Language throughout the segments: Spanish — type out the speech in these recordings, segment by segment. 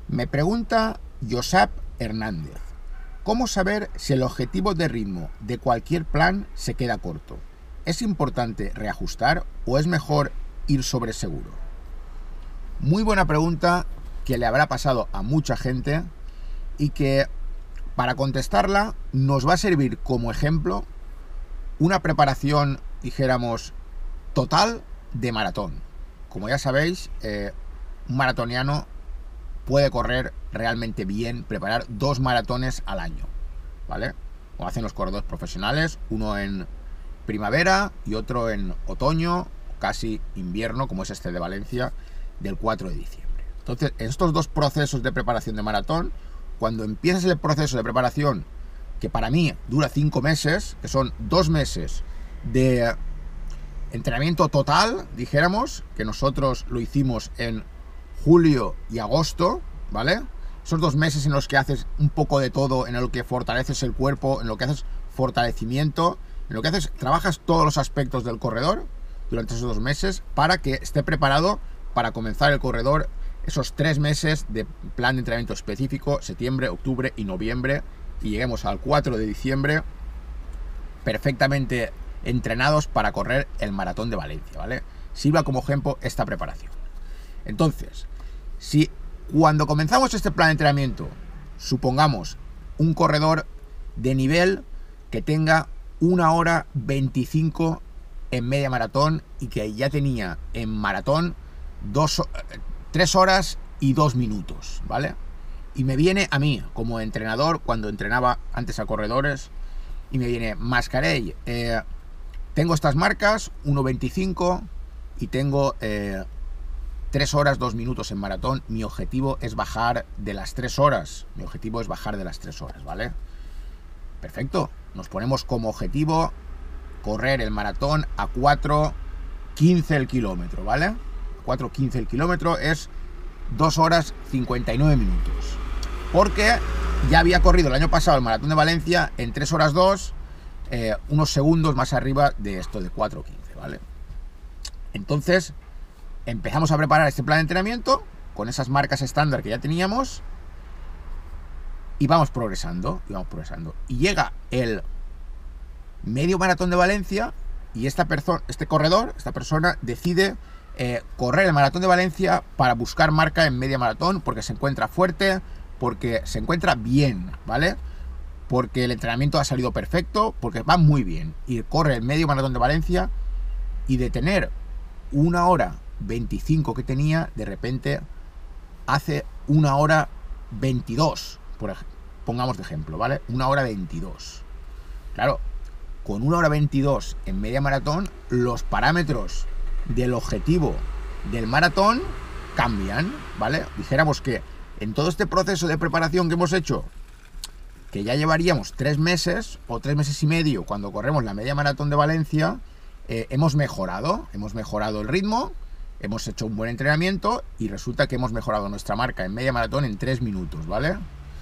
Me pregunta Josep Hernández, ¿cómo saber si el objetivo de ritmo de cualquier plan se queda corto? ¿Es importante reajustar o es mejor ir sobre seguro? Muy buena pregunta que le habrá pasado a mucha gente y que para contestarla nos va a servir como ejemplo una preparación, dijéramos, total de maratón. Como ya sabéis, un maratoniano puede correr realmente bien, preparar 2 maratones al año, ¿vale? Como hacen los corredores profesionales, uno en primavera y otro en otoño, casi invierno, como es este de Valencia, del 4 de diciembre. Entonces, en estos 2 procesos de preparación de maratón, cuando empiezas el proceso de preparación, que para mí dura 5 meses, que son 2 meses de entrenamiento total, dijéramos, que nosotros lo hicimos en julio y agosto, ¿vale? Esos 2 meses en los que haces un poco de todo, en lo que fortaleces el cuerpo, en lo que haces fortalecimiento, en lo que haces, trabajas todos los aspectos del corredor durante esos 2 meses para que esté preparado para comenzar el corredor esos 3 meses de plan de entrenamiento específico, septiembre, octubre y noviembre, y lleguemos al 4 de diciembre perfectamente entrenados para correr el maratón de Valencia, ¿vale? Sirva como ejemplo esta preparación. Entonces, si cuando comenzamos este plan de entrenamiento, supongamos un corredor de nivel que tenga 1 hora 25 en media maratón y que ya tenía en maratón 3 horas y 2 minutos, ¿vale? Y me viene a mí, como entrenador, cuando entrenaba antes a corredores, y me viene, Mascarell, tengo estas marcas, 1.25 y tengo 3 horas 2 minutos en maratón. Mi objetivo es bajar de las 3 horas. Mi objetivo es bajar de las 3 horas, ¿vale? Perfecto. Nos ponemos como objetivo correr el maratón a 4.15 el kilómetro, ¿vale? 4.15 el kilómetro es 2 horas 59 minutos. Porque ya había corrido el año pasado el maratón de Valencia en 3 horas 2, unos segundos más arriba de esto de 4.15, ¿vale? Entonces, empezamos a preparar este plan de entrenamiento con esas marcas estándar que ya teníamos y vamos progresando, y llega el medio maratón de Valencia y esta persona decide correr el maratón de Valencia para buscar marca en media maratón porque se encuentra fuerte, porque se encuentra bien, ¿vale? Porque el entrenamiento ha salido perfecto, porque va muy bien y corre el medio maratón de Valencia, y de tener 1 hora 25 que tenía, de repente hace 1 hora 22, pongamos de ejemplo, ¿vale? 1 hora 22. Claro, con 1 hora 22 en media maratón, los parámetros del objetivo del maratón cambian, ¿vale? Dijéramos que en todo este proceso de preparación que hemos hecho, que ya llevaríamos 3 meses o 3 meses y medio cuando corremos la media maratón de Valencia, hemos mejorado el ritmo, hemos hecho un buen entrenamiento y resulta que hemos mejorado nuestra marca en media maratón en 3 minutos, ¿vale?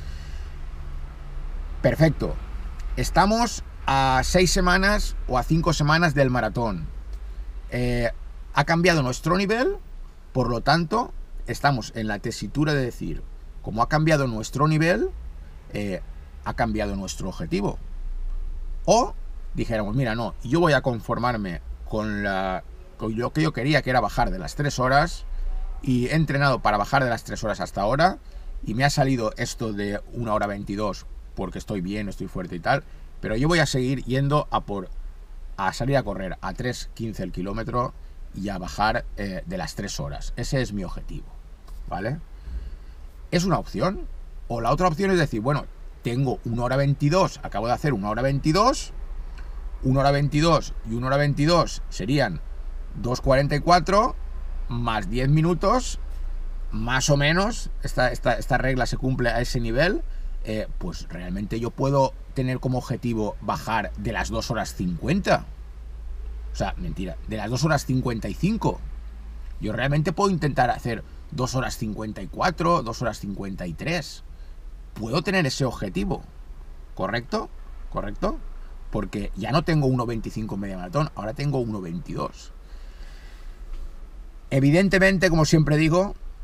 Perfecto. Estamos a 6 semanas o a 5 semanas del maratón. Ha cambiado nuestro nivel, por lo tanto, estamos en la tesitura de decir, como ha cambiado nuestro nivel, ha cambiado nuestro objetivo. O dijéramos, mira, no, yo voy a conformarme con lo que yo quería, que era bajar de las 3 horas, y he entrenado para bajar de las 3 horas hasta ahora, y me ha salido esto de 1 hora 22 porque estoy bien, estoy fuerte y tal, pero yo voy a seguir yendo a salir a correr a 3.15 el kilómetro y a bajar de las 3 horas. Ese es mi objetivo, ¿vale? Es una opción. O la otra opción es decir, bueno, tengo 1 hora 22, acabo de hacer 1 hora 22, 1 hora 22 y 1 hora 22 serían 2.44 más 10 minutos, más o menos, esta regla se cumple a ese nivel, pues realmente yo puedo tener como objetivo bajar de las 2 horas 50. O sea, mentira, de las 2 horas 55. Yo realmente puedo intentar hacer 2 horas 54, 2 horas 53. Puedo tener ese objetivo, ¿correcto? ¿Correcto? Porque ya no tengo 1.25 en media maratón, ahora tengo 1.22. Evidentemente, como siempre digo,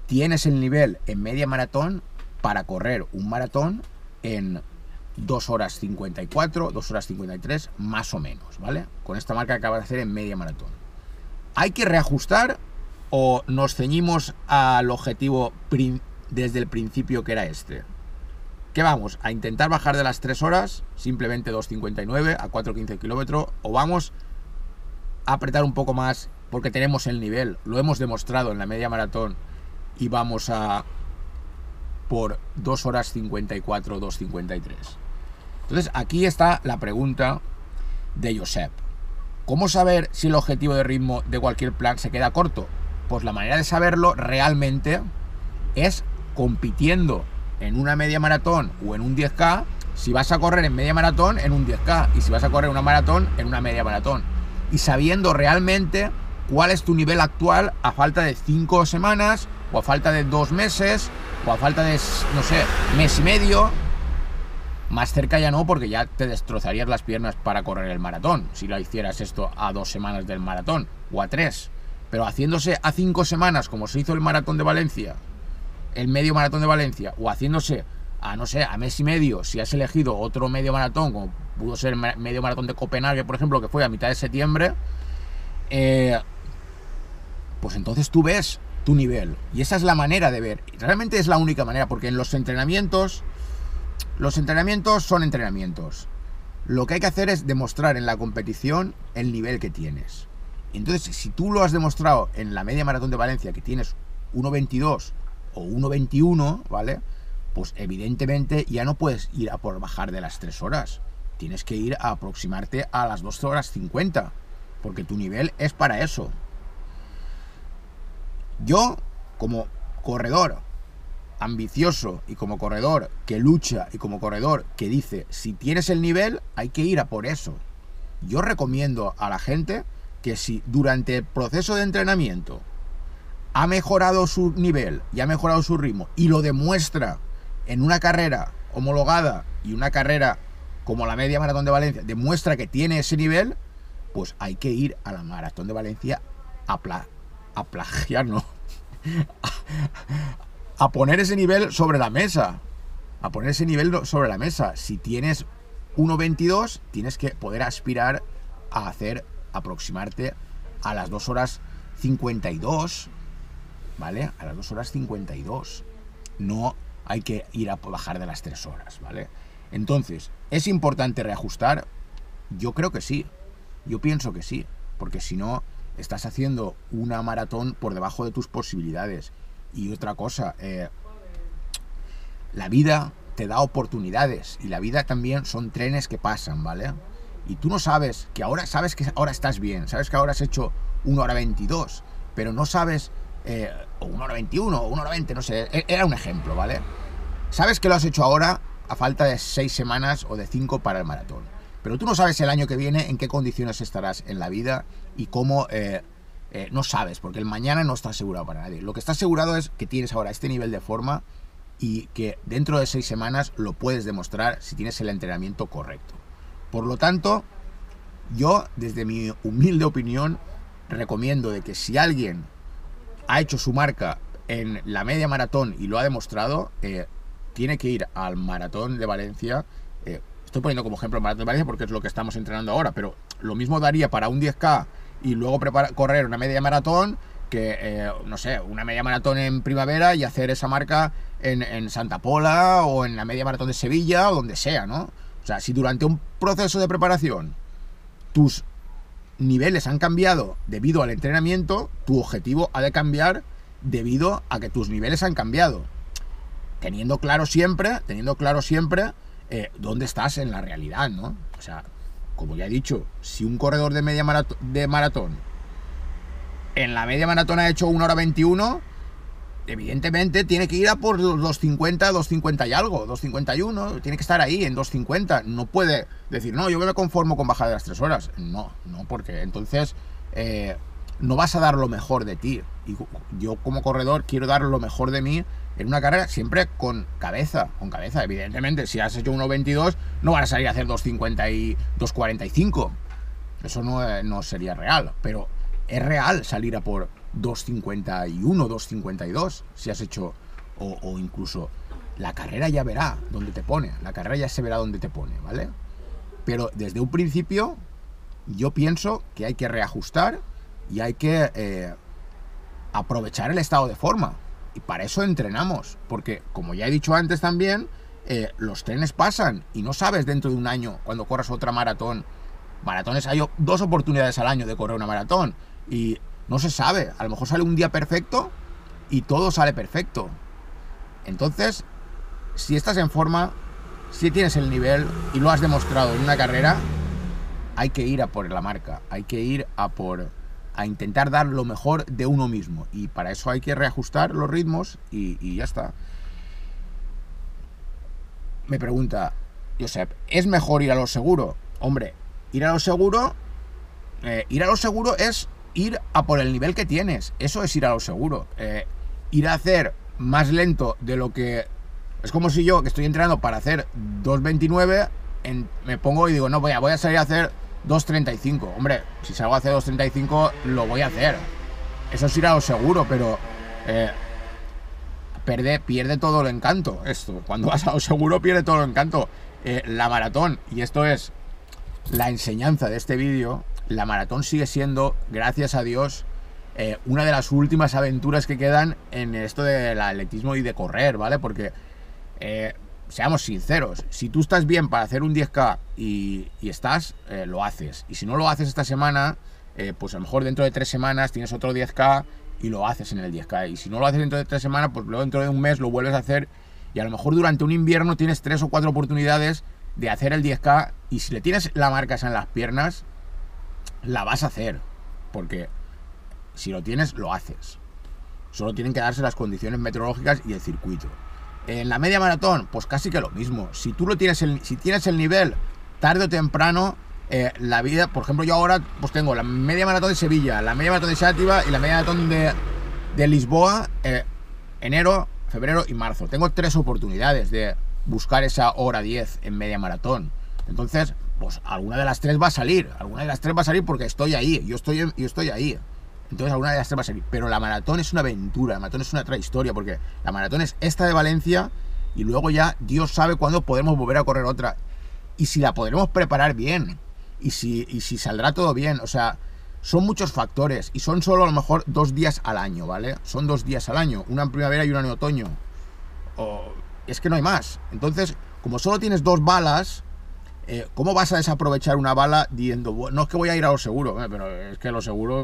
tienes el nivel en media maratón para correr un maratón en 2 horas 54, 2 horas 53, más o menos, ¿vale? Con esta marca que acabas de hacer en media maratón. ¿Hay que reajustar o nos ceñimos al objetivo desde el principio, que era este? ¿Qué vamos? ¿A intentar bajar de las 3 horas, simplemente 2.59 a 4.15 kilómetros? ¿O vamos a apretar un poco más porque tenemos el nivel? Lo hemos demostrado en la media maratón y vamos a por 2 horas 54, 2.53. Entonces aquí está la pregunta de Josep. ¿Cómo saber si el objetivo de ritmo de cualquier plan se queda corto? Pues la manera de saberlo realmente es compitiendo en una media maratón o en un 10K. Si vas a correr en media maratón, en un 10K, y si vas a correr una maratón, en una media maratón, y sabiendo realmente cuál es tu nivel actual a falta de 5 semanas, o a falta de 2 meses, o a falta de, no sé, mes y medio. Más cerca ya no, porque ya te destrozarías las piernas para correr el maratón, si lo hicieras esto a 2 semanas del maratón, o a 3. Pero haciéndose a 5 semanas, como se hizo el maratón de Valencia, el medio maratón de Valencia, o haciéndose a, no sé, a mes y medio, si has elegido otro medio maratón, como pudo ser el medio maratón de Copenhague, por ejemplo, que fue a mitad de septiembre, pues entonces tú ves tu nivel. Y esa es la manera de ver. Realmente es la única manera, porque en los entrenamientos son entrenamientos. Lo que hay que hacer es demostrar en la competición el nivel que tienes. Entonces, si tú lo has demostrado en la media maratón de Valencia, que tienes 1.22 o 1.21, ¿vale? Pues evidentemente ya no puedes ir a por bajar de las 3 horas. Tienes que ir a aproximarte a las 2 horas 50, porque tu nivel es para eso. Yo, como corredor ambicioso y como corredor que lucha y como corredor que dice, si tienes el nivel, hay que ir a por eso. Yo recomiendo a la gente que si durante el proceso de entrenamiento ha mejorado su nivel y ha mejorado su ritmo y lo demuestra en una carrera homologada y una carrera como la media maratón de Valencia, demuestra que tiene ese nivel, pues hay que ir a la maratón de Valencia a plagiar, ¿no? A poner ese nivel sobre la mesa. A poner ese nivel sobre la mesa. Si tienes 1.22, tienes que poder aspirar a aproximarte a las 2 horas 52, ¿vale? A las 2 horas 52. No hay que ir a bajar de las 3 horas, ¿vale? Entonces, ¿es importante reajustar? Yo creo que sí. Yo pienso que sí. Porque si no, estás haciendo una maratón por debajo de tus posibilidades. Y otra cosa, la vida te da oportunidades y la vida también son trenes que pasan, ¿vale? Y tú no sabes que ahora estás bien, sabes que ahora has hecho 1 hora 22, pero no sabes, o 1 hora 21, o 1 hora 20, no sé, era un ejemplo, ¿vale? Sabes que lo has hecho ahora a falta de 6 semanas o de 5 para el maratón, pero tú no sabes el año que viene en qué condiciones estarás en la vida y cómo... no sabes, porque el mañana no está asegurado para nadie. Lo que está asegurado es que tienes ahora este nivel de forma y que dentro de 6 semanas lo puedes demostrar si tienes el entrenamiento correcto. Por lo tanto, yo, desde mi humilde opinión, recomiendo de que si alguien ha hecho su marca en la media maratón y lo ha demostrado, tiene que ir al maratón de Valencia. Estoy poniendo como ejemplo el maratón de Valencia porque es lo que estamos entrenando ahora, pero lo mismo daría para un 10K y luego correr una media maratón que, no sé, una media maratón en primavera y hacer esa marca en Santa Pola o en la media maratón de Sevilla o donde sea, ¿no? O sea, si durante un proceso de preparación tus niveles han cambiado debido al entrenamiento, tu objetivo ha de cambiar debido a que tus niveles han cambiado. Teniendo claro siempre dónde estás en la realidad, ¿no? O sea, como ya he dicho, si un corredor de media maratón en la media maratón ha hecho 1 hora 21, evidentemente tiene que ir a por los 2.50, 2.50 y algo, 2.51, tiene que estar ahí en 2.50. No puede decir, no, yo me conformo con bajar de las 3 horas. No, porque entonces no vas a dar lo mejor de ti. Y yo como corredor quiero dar lo mejor de mí en una carrera siempre con cabeza. Evidentemente, si has hecho 1.22, no vas a salir a hacer 2.50 y 2.45. Eso no sería real, pero es real salir a por 2:51, 2:52, si has hecho, o incluso la carrera ya verá dónde te pone, la carrera ya se verá dónde te pone, ¿vale? Pero desde un principio yo pienso que hay que reajustar y hay que aprovechar el estado de forma, y para eso entrenamos, porque como ya he dicho antes también, los trenes pasan y no sabes dentro de un año, cuando corras otra maratón. Maratones, hay 2 oportunidades al año de correr una maratón y no se sabe, a lo mejor sale un día perfecto y todo sale perfecto. Entonces, si estás en forma, si tienes el nivel y lo has demostrado en una carrera, hay que ir a por la marca, hay que ir a intentar dar lo mejor de uno mismo, y para eso hay que reajustar los ritmos y ya está. Me pregunta Josep, ¿es mejor ir a lo seguro? Hombre, ir a lo seguro es ir a por el nivel que tienes, eso es ir a lo seguro. Ir a hacer más lento de lo que... Es como si yo, que estoy entrenando para hacer 2:29, me pongo y digo, no, voy a salir a hacer 2:35. Hombre, si salgo a hacer 2:35, lo voy a hacer. Eso es ir a lo seguro, pero pierde todo el encanto esto. Cuando vas a lo seguro, pierde todo el encanto. La maratón, y esto es la enseñanza de este vídeo, la maratón sigue siendo, gracias a Dios, una de las últimas aventuras que quedan en esto del atletismo y de correr, ¿vale? Porque seamos sinceros, si tú estás bien para hacer un 10K y lo haces, y si no lo haces esta semana, pues a lo mejor dentro de 3 semanas tienes otro 10K y lo haces en el 10K, y si no lo haces dentro de 3 semanas, pues luego dentro de un mes lo vuelves a hacer, y a lo mejor durante un invierno tienes 3 o 4 oportunidades de hacer el 10K, y si le tienes la marca esa en las piernas, la vas a hacer, porque si lo tienes, lo haces. Solo tienen que darse las condiciones meteorológicas y el circuito. En la media maratón, pues casi que lo mismo. Si tú si tienes el nivel, tarde o temprano, la vida... Por ejemplo, yo ahora pues tengo la media maratón de Sevilla, la media maratón de Xàtiva y la media maratón de Lisboa, enero, febrero y marzo. Tengo 3 oportunidades de buscar esa hora 10 en media maratón. Entonces, pues alguna de las 3 va a salir. Alguna de las 3 va a salir porque estoy ahí. Yo estoy ahí. Entonces alguna de las 3 va a salir. Pero la maratón es una aventura, la maratón es una trayectoria, porque la maratón es esta de Valencia y luego ya Dios sabe cuándo podremos volver a correr otra. Y si la podremos preparar bien. Y si saldrá todo bien. O sea, son muchos factores. Y son solo a lo mejor 2 días al año, ¿vale? Son 2 días al año. Una en primavera y una en otoño. Es que no hay más. Entonces, como solo tienes 2 balas... ¿cómo vas a desaprovechar una bala diciendo, no es que voy a ir a lo seguro? Pero es que lo seguro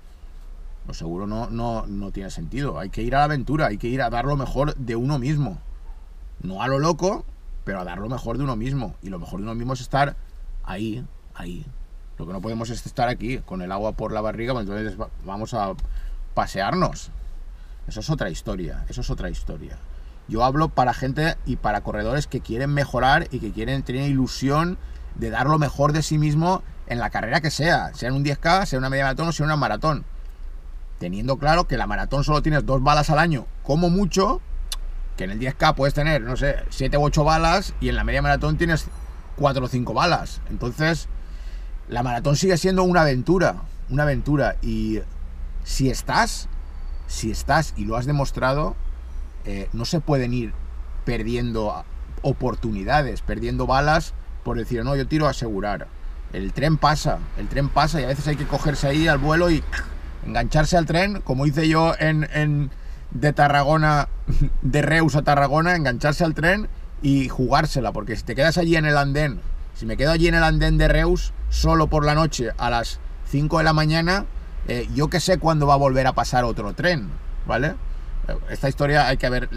no tiene sentido. Hay que ir a la aventura, hay que ir a dar lo mejor de uno mismo. No a lo loco, pero a dar lo mejor de uno mismo. Y lo mejor de uno mismo es estar ahí. Lo que no podemos es estar aquí, con el agua por la barriga, pues entonces vamos a pasearnos. Eso es otra historia, Yo hablo para gente y para corredores que quieren mejorar y que quieren tener ilusión de dar lo mejor de sí mismo en la carrera que sea en un 10K, sea una media maratón o sea una maratón. Teniendo claro que la maratón solo tienes 2 balas al año, como mucho, que en el 10K puedes tener, no sé, 7 u 8 balas y en la media maratón tienes 4 o 5 balas. Entonces, la maratón sigue siendo una aventura, y si estás y lo has demostrado, no se pueden ir perdiendo oportunidades, perdiendo balas por decir, no, yo tiro a asegurar. El tren pasa y a veces hay que cogerse ahí al vuelo y engancharse al tren, como hice yo de Tarragona, de Reus a Tarragona, engancharse al tren y jugársela, porque si te quedas allí en el andén, si me quedo allí en el andén de Reus solo por la noche a las 5 de la mañana, yo que sé cuándo va a volver a pasar otro tren, ¿vale? Esta historia hay que haber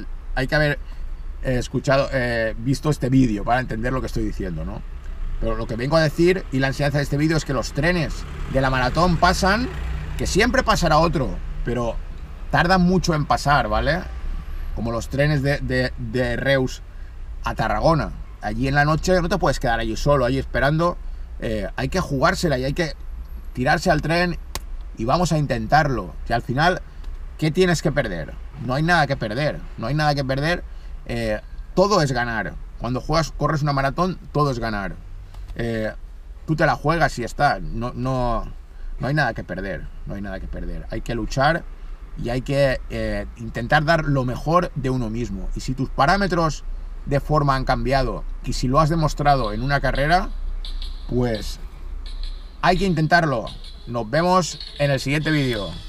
visto este vídeo para entender lo que estoy diciendo, ¿no? Pero lo que vengo a decir y la enseñanza de este vídeo es que los trenes de la maratón pasan, que siempre pasará otro, pero tardan mucho en pasar, ¿vale? Como los trenes de Reus a Tarragona. Allí en la noche no te puedes quedar allí solo, allí esperando. Hay que jugársela y hay que tirarse al tren y vamos a intentarlo. Que al final, ¿qué tienes que perder? No hay nada que perder. Todo es ganar. Cuando corres una maratón, todo es ganar. Tú te la juegas y ya está. No hay nada que perder. Hay que luchar y hay que intentar dar lo mejor de uno mismo. Y si tus parámetros de forma han cambiado y si lo has demostrado en una carrera, pues hay que intentarlo. Nos vemos en el siguiente vídeo.